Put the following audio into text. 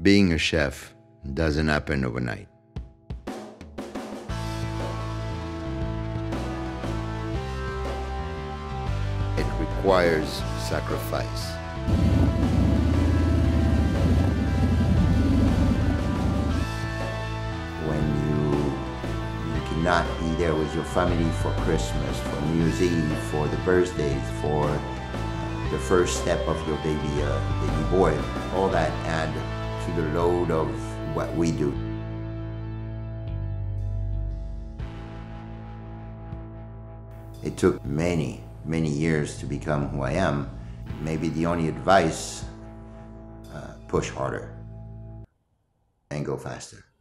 Being a chef doesn't happen overnight. It requires sacrifice. When you cannot be there with your family for Christmas, for New Year's Eve, for the birthdays, for the first step of your baby boy, all that add to the load of what we do. It took many years to become who I am. Maybe the only advice, push harder and go faster.